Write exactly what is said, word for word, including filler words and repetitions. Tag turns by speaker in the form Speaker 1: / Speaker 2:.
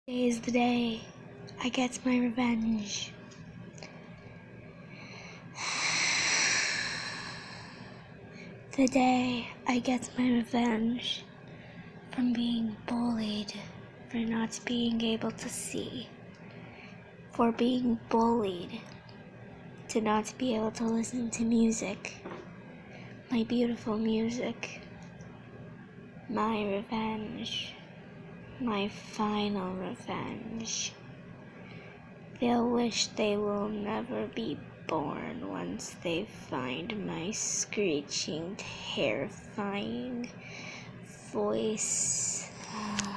Speaker 1: Today is the day I get my revenge. The day I get my revenge from being bullied for not being able to see, for being bullied to not be able to listen to music, my beautiful music, my revenge. My final revenge. They'll wish they will never be born once they find my screeching, terrifying voice.